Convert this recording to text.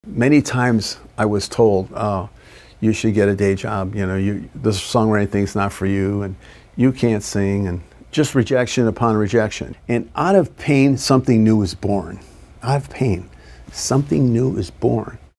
Many times I was told, oh, you should get a day job, you know, this songwriting thing's not for you, and you can't sing, and just rejection upon rejection. And out of pain, something new is born. Out of pain, something new is born.